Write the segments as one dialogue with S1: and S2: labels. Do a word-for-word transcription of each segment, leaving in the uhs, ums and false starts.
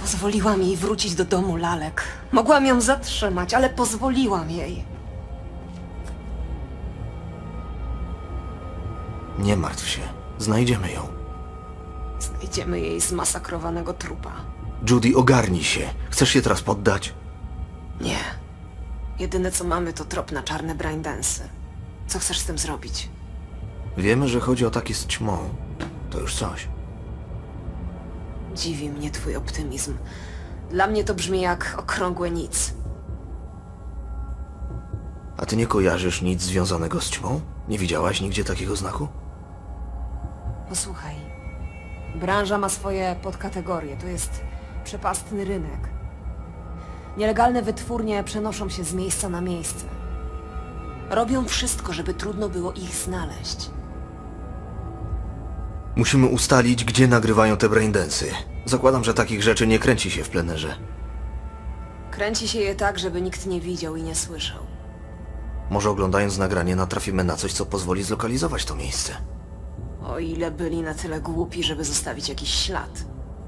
S1: Pozwoliłam jej wrócić do domu lalek. Mogłam ją zatrzymać, ale pozwoliłam jej.
S2: Nie martw się. Znajdziemy ją.
S1: Znajdziemy jej zmasakrowanego trupa.
S2: Judy, ogarnij się. Chcesz się teraz poddać?
S1: Nie. Jedyne co mamy to trop na czarne braindensy. Co chcesz z tym zrobić?
S2: Wiemy, że chodzi o taki z ćmą. To już coś.
S1: Dziwi mnie twój optymizm. Dla mnie to brzmi jak okrągłe nic.
S2: A ty nie kojarzysz nic związanego z ćmą? Nie widziałaś nigdzie takiego znaku?
S1: Posłuchaj. Branża ma swoje podkategorie. To jest przepastny rynek. Nielegalne wytwórnie przenoszą się z miejsca na miejsce. Robią wszystko, żeby trudno było ich znaleźć.
S2: Musimy ustalić, gdzie nagrywają te braindensy. Zakładam, że takich rzeczy nie kręci się w plenerze.
S1: Kręci się je tak, żeby nikt nie widział i nie słyszał.
S2: Może oglądając nagranie natrafimy na coś, co pozwoli zlokalizować to miejsce.
S1: O ile byli na tyle głupi, żeby zostawić jakiś ślad.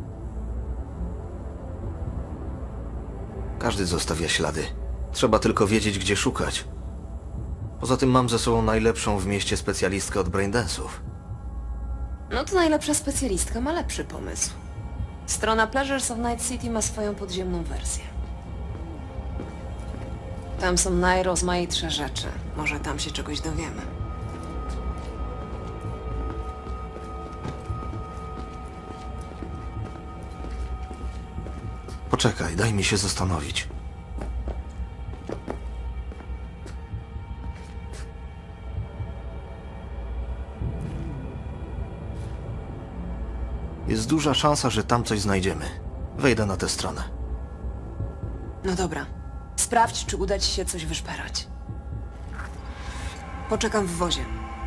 S2: Każdy zostawia ślady. Trzeba tylko wiedzieć, gdzie szukać. Poza tym mam ze sobą najlepszą w mieście specjalistkę od braindensów.
S1: No to najlepsza specjalistka ma lepszy pomysł. Strona Pleasures of Night City ma swoją podziemną wersję. Tam są najrozmaitsze rzeczy. Może tam się czegoś dowiemy.
S2: Poczekaj, daj mi się zastanowić. Jest duża szansa, że tam coś znajdziemy. Wejdę na tę stronę.
S1: No dobra. Sprawdź, czy uda ci się coś wyszperać. Poczekam w wozie.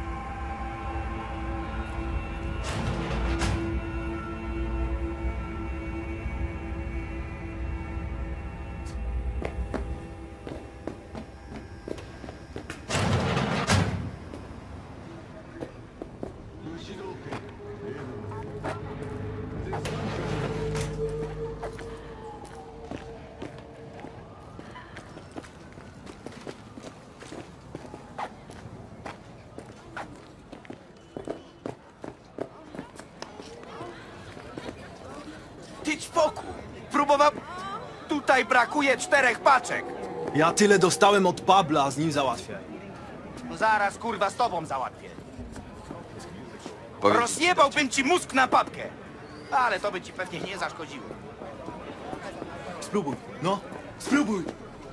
S3: Ty ćwoku! Próbował... Tutaj brakuje czterech paczek!
S4: Ja tyle dostałem od Pabla, a z nim załatwię.
S3: Zaraz kurwa z tobą załatwię.
S5: Powiedz...
S3: Rozjebałbym ci mózg na papkę! Ale to by ci pewnie nie zaszkodziło.
S4: Spróbuj, no, spróbuj!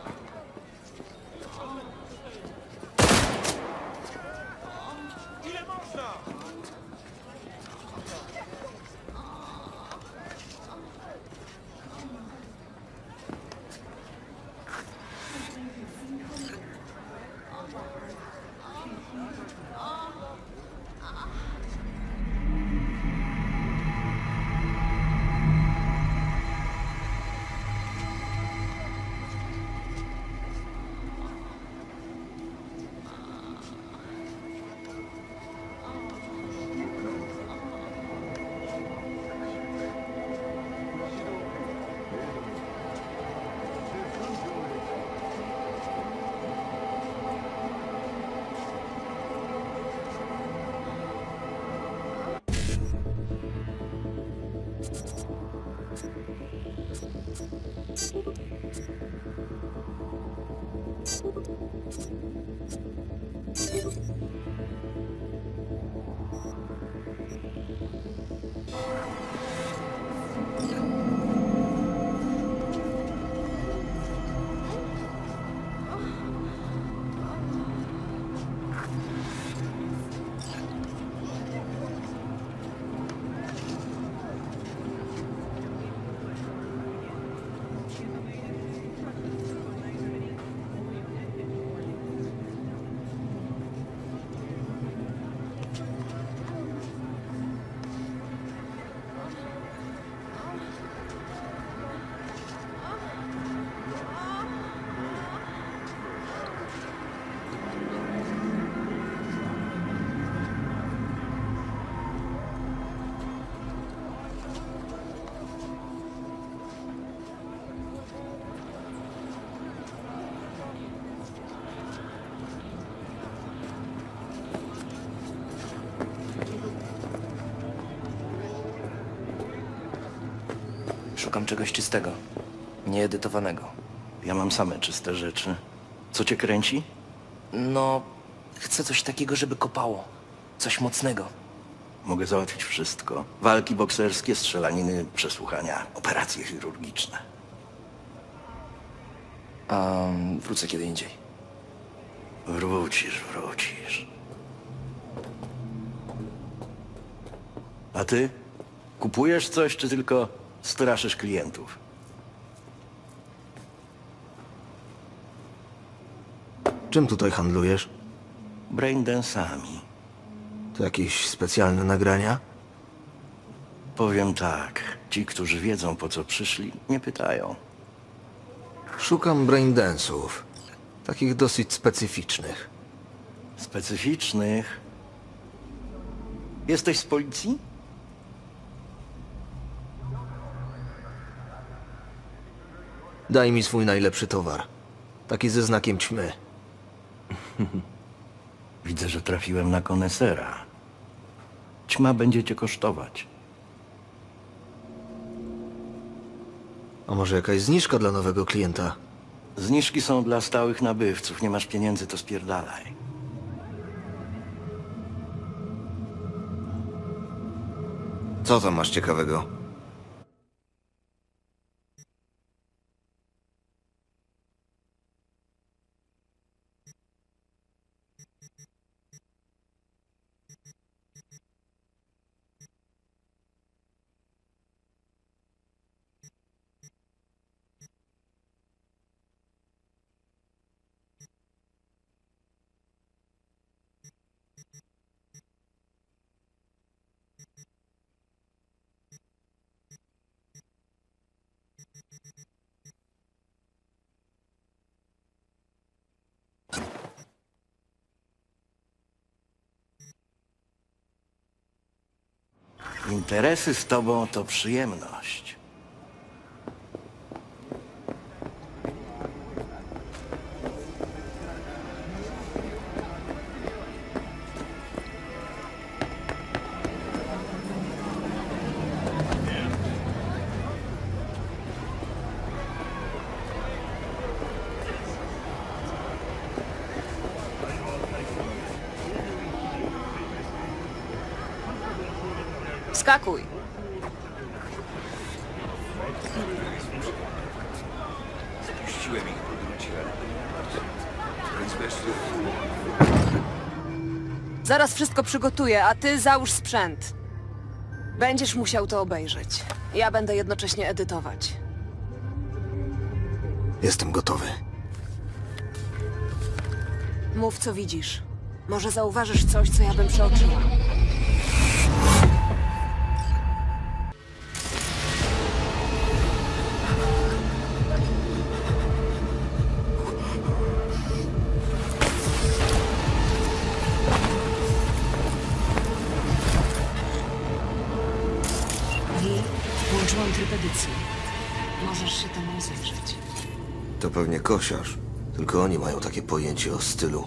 S3: Ile można?
S5: Szukam czegoś czystego, nieedytowanego.
S6: Ja mam same czyste rzeczy. Co cię kręci?
S5: No, chcę coś takiego, żeby kopało. Coś mocnego.
S6: Mogę załatwić wszystko. Walki bokserskie, strzelaniny, przesłuchania, operacje chirurgiczne.
S5: A wrócę kiedy indziej.
S6: Wrócisz, wrócisz. A ty? Kupujesz coś, czy tylko straszysz klientów?
S2: Czym tutaj handlujesz?
S6: Braindance'ami.
S2: To jakieś specjalne nagrania?
S6: Powiem tak, ci, którzy wiedzą, po co przyszli, nie pytają.
S2: Szukam braindance'ów. Takich dosyć specyficznych.
S6: Specyficznych. Jesteś z policji?
S2: Daj mi swój najlepszy towar. Taki ze znakiem ćmy.
S6: Widzę, że trafiłem na konesera. Ćma będzie cię kosztować.
S2: A może jakaś zniżka dla nowego klienta?
S6: Zniżki są dla stałych nabywców. Nie masz pieniędzy, to spierdalaj.
S2: Co tam masz ciekawego?
S6: Interesy z tobą to przyjemność.
S1: Skakuj.
S3: Puściłem ich po drucie. Więc wiesz,
S1: Zaraz wszystko przygotuję, a ty załóż sprzęt. Będziesz musiał to obejrzeć. Ja będę jednocześnie edytować.
S2: Jestem gotowy.
S1: Mów, co widzisz. Może zauważysz coś, co ja bym przeoczyła. I włączyłam tryb edycji. Możesz się temu rozejrzeć.
S2: To pewnie kosiarz. Tylko oni mają takie pojęcie o stylu.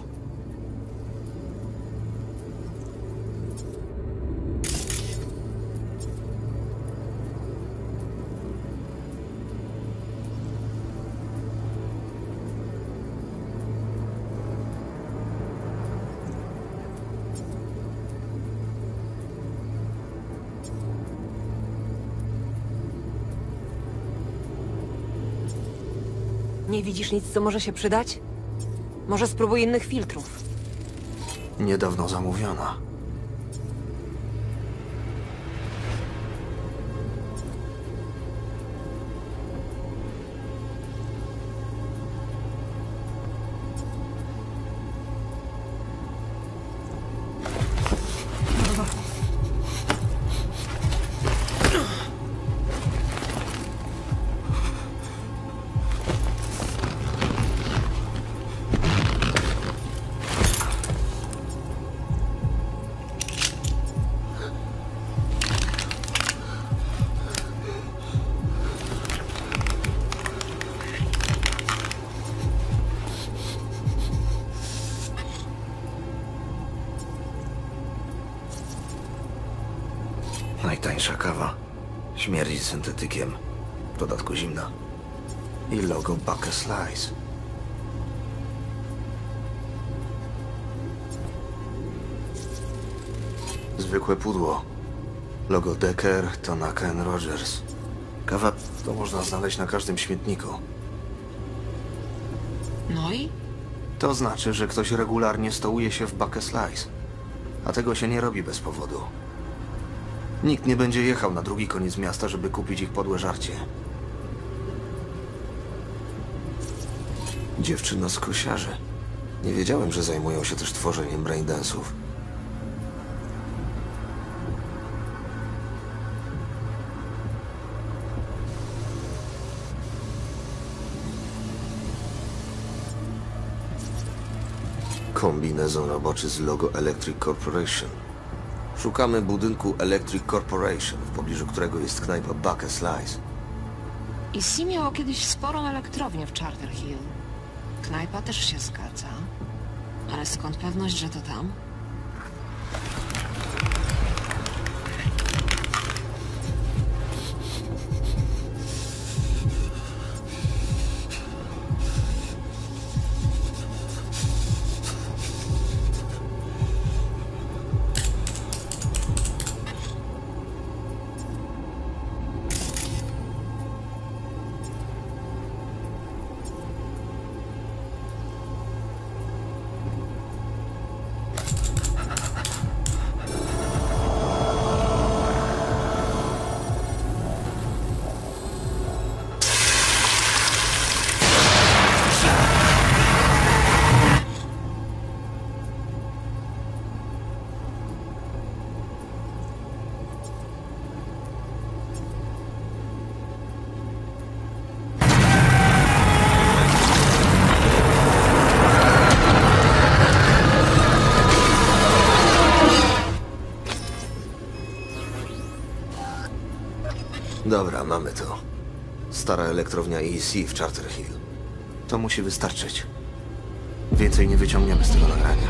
S1: Nie widzisz nic, co może się przydać? Może spróbuj innych filtrów.
S2: Niedawno zamówiona. Najtańsza kawa. Śmierdzi syntetykiem. dodatku zimna. I logo Buck Slice. Zwykłe pudło. Logo Decker, Tanaka and Rogers. Kawa to można znaleźć na każdym śmietniku.
S1: No i?
S2: To znaczy, że ktoś regularnie stołuje się w Buck Slice. A tego się nie robi bez powodu. Nikt nie będzie jechał na drugi koniec miasta, żeby kupić ich podłe żarcie. Dziewczyno z kosiarzy. Nie wiedziałem, że zajmują się też tworzeniem braindance'ów. Kombinezon roboczy z logo Electric Corporation. Szukamy budynku Electric Corporation, w pobliżu którego jest knajpa Buck Slice.
S1: I Si miało kiedyś sporą elektrownię w Charter Hill. Knajpa też się zgadza. Ale skąd pewność, że to tam?
S2: Dobra, mamy to. Stara elektrownia E C w Charter Hill. To musi wystarczyć. Więcej nie wyciągniemy z tego nagrania.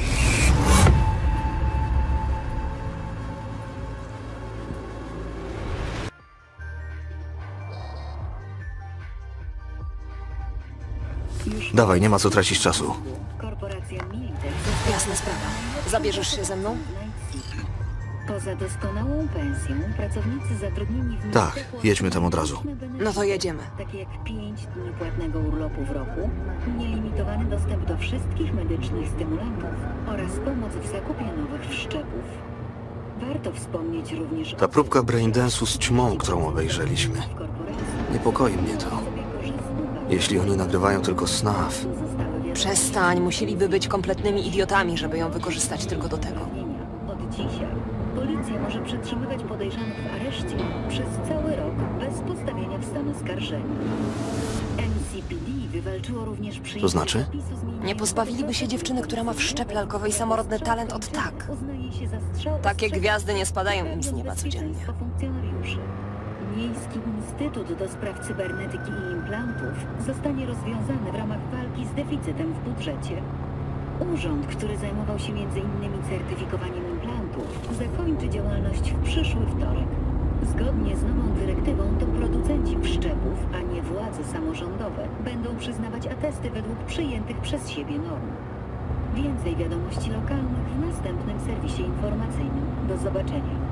S2: Dawaj, nie ma co tracić czasu.
S7: Korporacja Militech
S1: Jasna sprawa. Zabierzesz się ze mną?
S7: Poza doskonałą pensją, pracownicy zatrudnieni w
S2: Tak,
S7: Militechu
S2: jedźmy tam od razu.
S1: No to jedziemy.
S7: takie jak pięć dni płatnego urlopu w roku, nielimitowany dostęp do wszystkich medycznych stymulantów oraz pomoc w zakupie nowych wszczepów. Warto wspomnieć również
S2: Ta próbka braindance'u z ćmą, którą obejrzeliśmy.
S7: w korporacji.
S2: Niepokoi mnie to. Jeśli oni nagrywają tylko snuff,
S1: Przestań, musieliby być kompletnymi idiotami, żeby ją wykorzystać tylko do tego.
S7: Od dzisiaj policja może przetrzymywać podejrzanych w areszcie przez cały rok bez postawienia w stan oskarżenia. N C P D wywalczyło również przyjęcie
S2: To znaczy?
S7: zapisu zmieniającego
S1: Nie pozbawiliby się dziewczyny, która ma wszczep lalkowy i samorodny talent od tak.
S7: Uznaje się za strzał
S1: Takie
S7: ostrzegawczy
S1: gwiazdy nie spadają im z
S7: dla
S1: nieba codziennie.
S7: bezpieczeństwa funkcjonariuszy. Miejski Instytut do Spraw Cybernetyki i Implantów zostanie rozwiązany w ramach walki z deficytem w budżecie. Urząd, który zajmował się między innymi certyfikowaniem implantów, zakończy działalność w przyszły wtorek. Zgodnie z nową dyrektywą to producenci wszczepów, a nie władze samorządowe, będą przyznawać atesty według przyjętych przez siebie norm. Więcej wiadomości lokalnych w następnym serwisie informacyjnym. Do zobaczenia.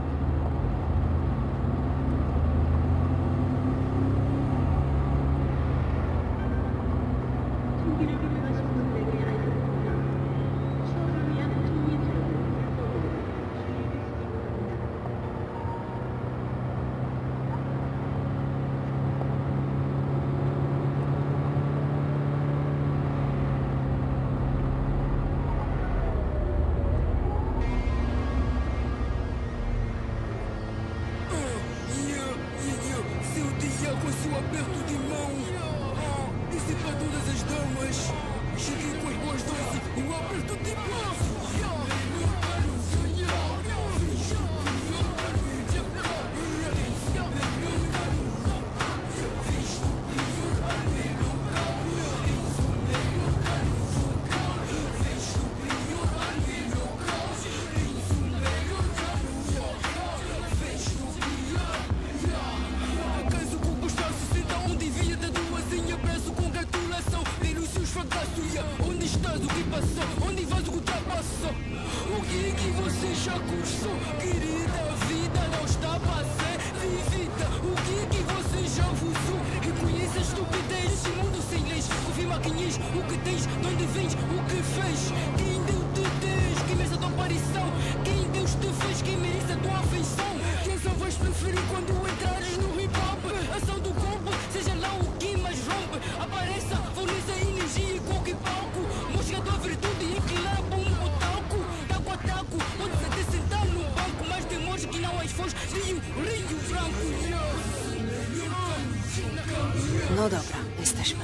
S1: No dobra, jesteśmy.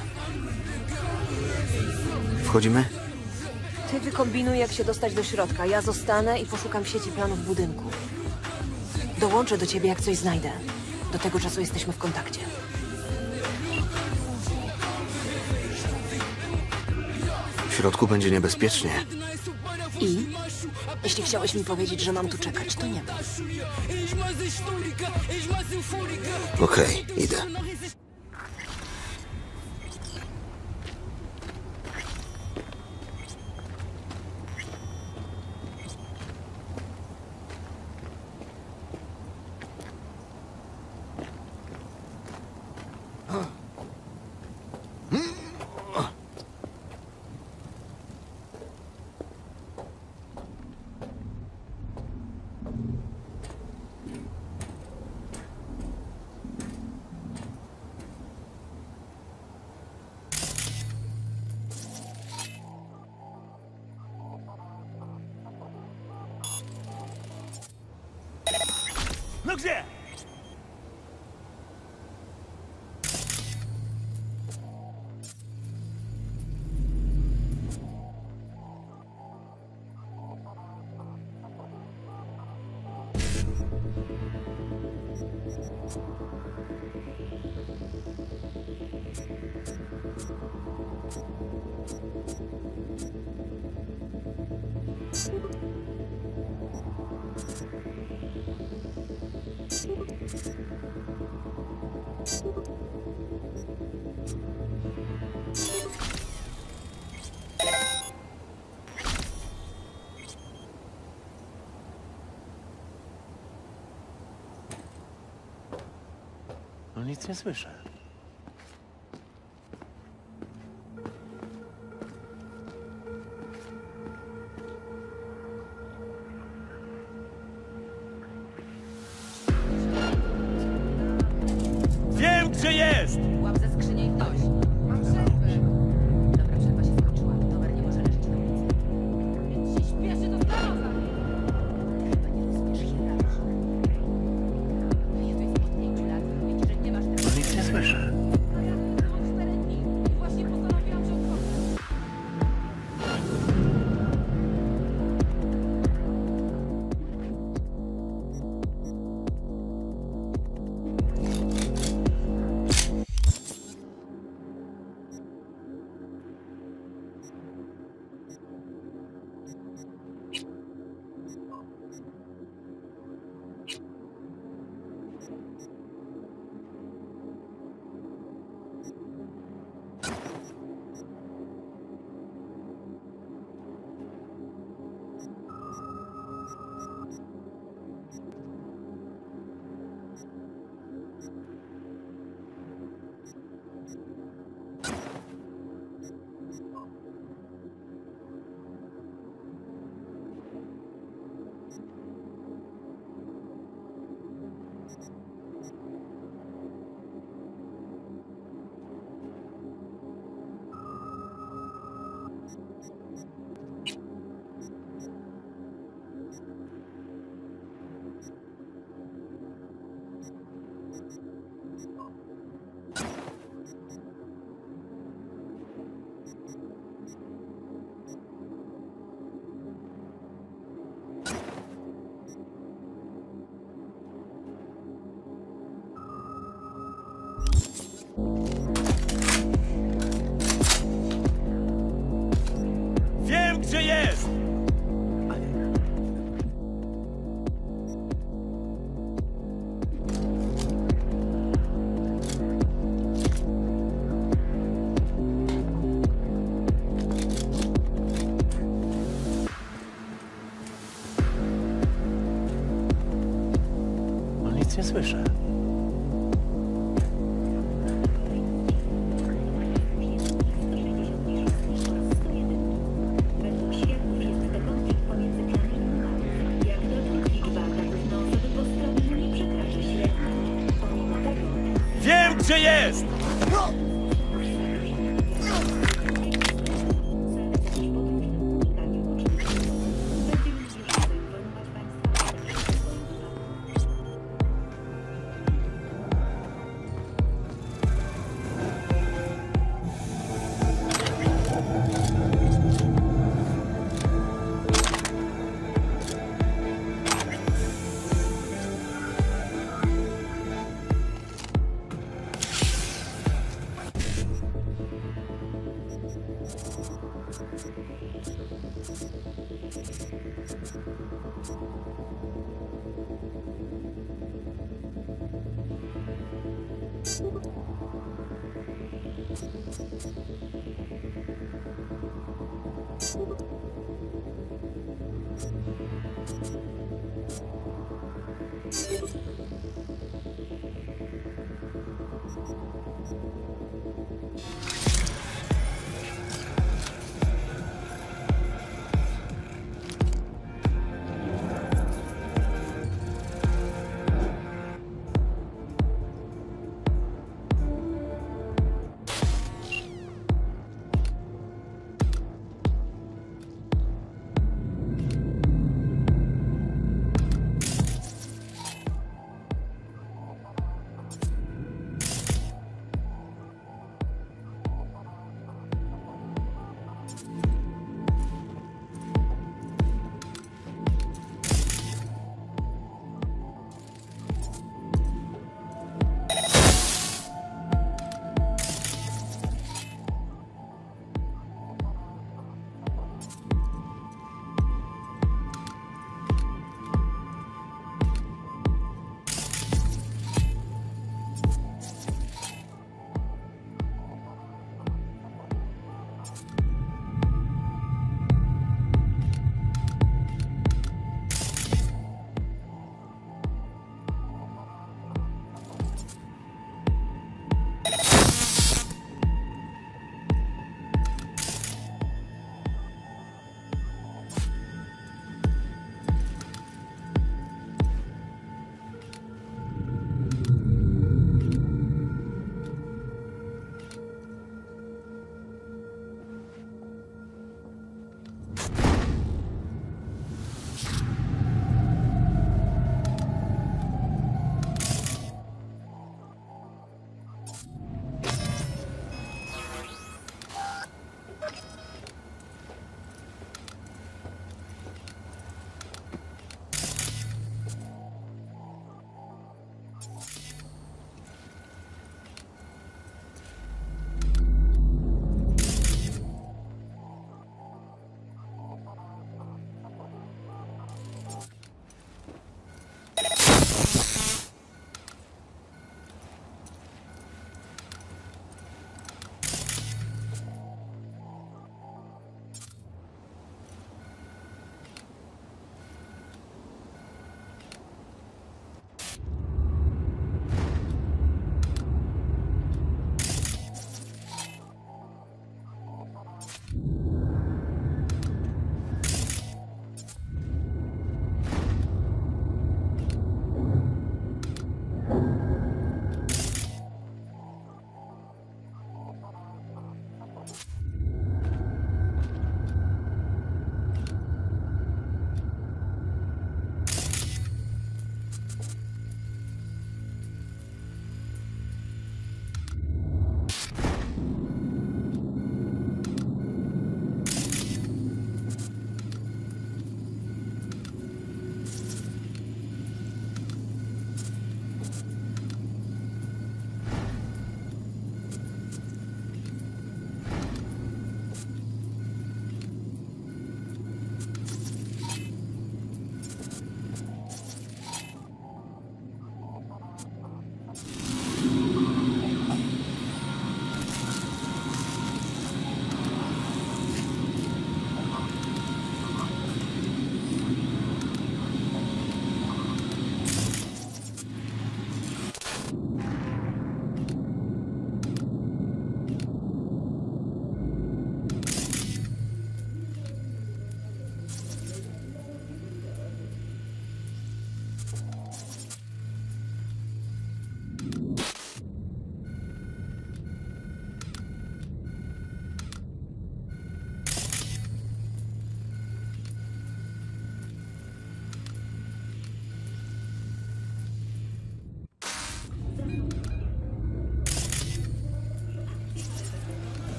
S2: Wchodzimy?
S1: Ty wykombinuj, jak się dostać do środka. Ja zostanę i poszukam w sieci planów budynku. Dołączę do ciebie, jak coś znajdę. Do tego czasu jesteśmy w kontakcie.
S2: W środku będzie niebezpiecznie.
S1: I? Jeśli chciałeś mi powiedzieć, że mam tu czekać, to nie ma.
S2: Okej, idę.
S4: No gdzie?
S5: No nic nie słyszę.
S4: Wiem, gdzie jest!
S8: Łap ze skrzynię i ktoś. Mam przerwę. Dobra, przerwa się skończyła. Towar nie może leżeć na ulicy. Więc się śpieszy do staroza. Chyba nie rozumiesz hierarchii. Wyjeżdżaj spod pięciu lat i mówić, że nie masz tego.
S5: No nic nie słyszę.
S8: Mam cztery dni i właśnie postanowiłam, że odchodzę.
S4: Wiem, gdzie jest!
S5: No nic nie słyszę.
S7: Według świadków jest to konflikt pomiędzy klanami Nomadów. Jak dotąd liczba ataków na osoby postronne nie przekracza średniej. Pomimo tego...
S4: Wiem, gdzie jest!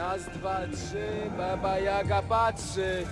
S9: Raz, dwa, trzy, Baba Jaga patrzy.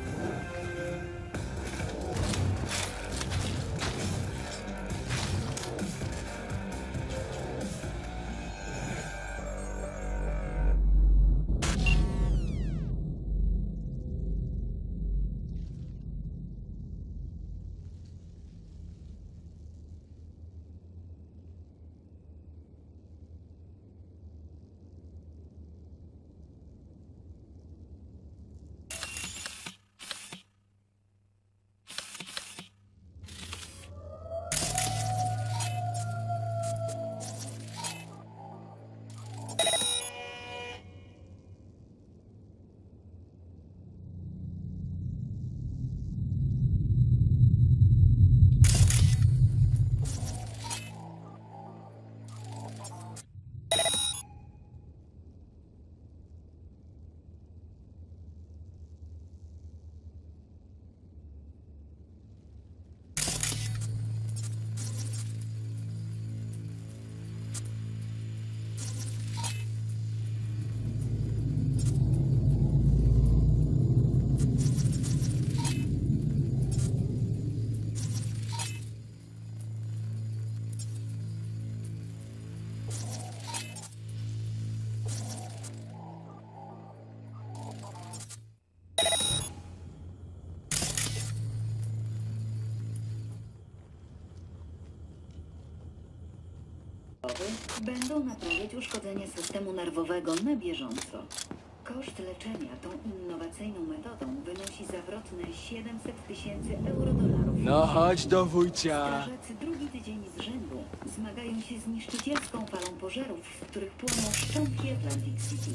S7: Będą naprawiać uszkodzenia systemu nerwowego na bieżąco. Koszt leczenia tą innowacyjną metodą wynosi zawrotne siedemset tysięcy euro-dolarów.
S9: No chodź do wujcia.
S7: Strażacy drugi tydzień z rzędu zmagają się z niszczycielską falą pożarów, w których płoną szczątki Atlantic City.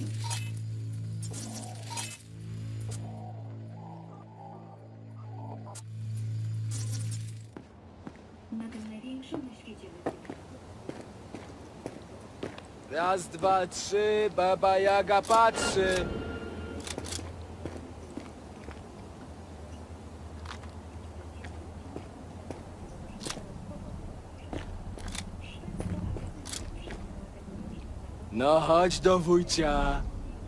S7: Na tym największym na świecie
S9: Raz, dwa, trzy, Baba Jaga patrzy. No chodź do wujcia.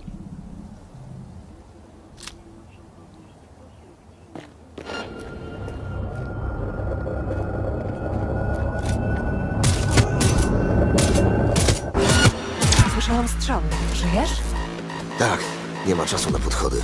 S1: Słyszałam strzały. Żyjesz?
S2: Tak, nie ma czasu na podchody.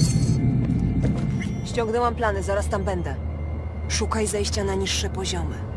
S1: Ściągnęłam plany, zaraz tam będę. Szukaj zejścia na niższe poziomy.